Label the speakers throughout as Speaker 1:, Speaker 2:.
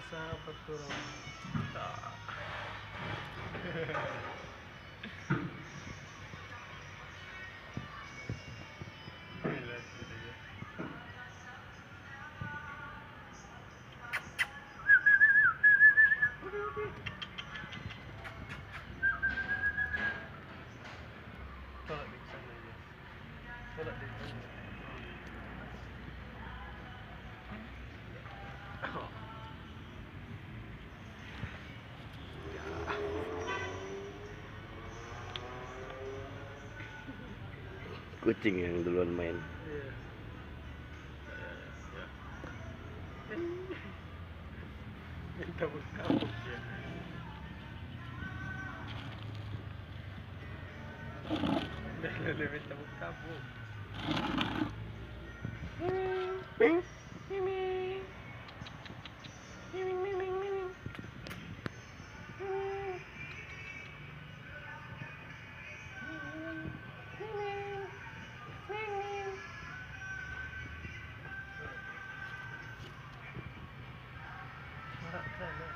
Speaker 1: Sahabat turun. Tolak di sana aja. Tolak di sana.
Speaker 2: Kucing yang duluan main.
Speaker 1: Iya. Minta berkabut ya. Dia minta berkabut. Marah keren ya.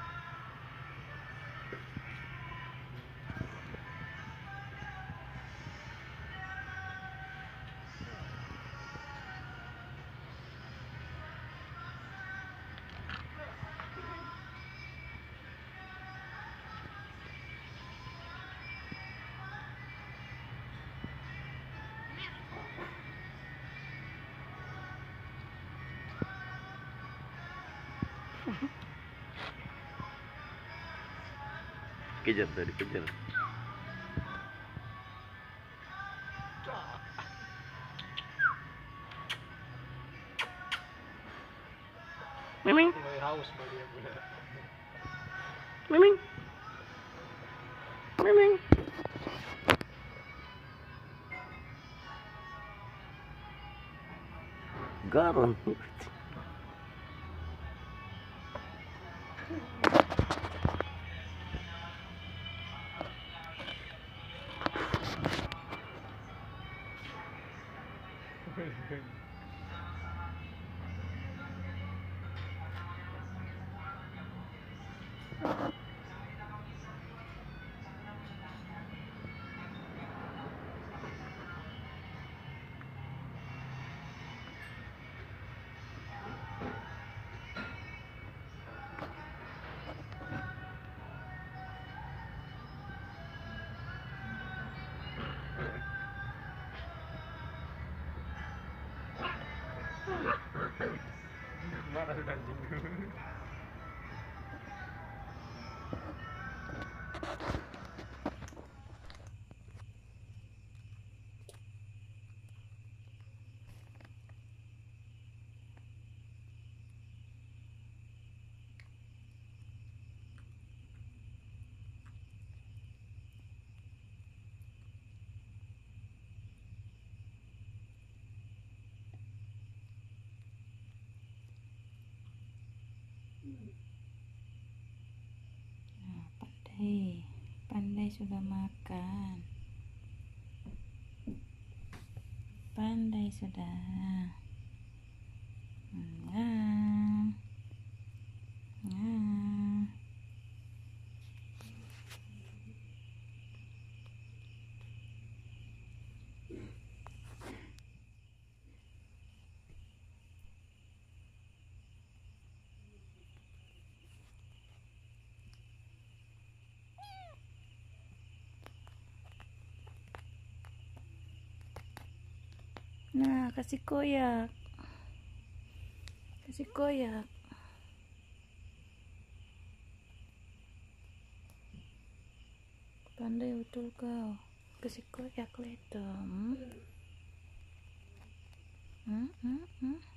Speaker 2: Kejar tadi, kejar. Miming,
Speaker 1: Mulai haus dia pula.
Speaker 2: miming, miming. Garam.
Speaker 1: Marah sudah anjing.
Speaker 3: Nah, pandai sudah makan, pandai sudah. Nah, nah. Nah, kasih koyak. Kasih koyak. Pandai betul kau. Kasih koyak letom.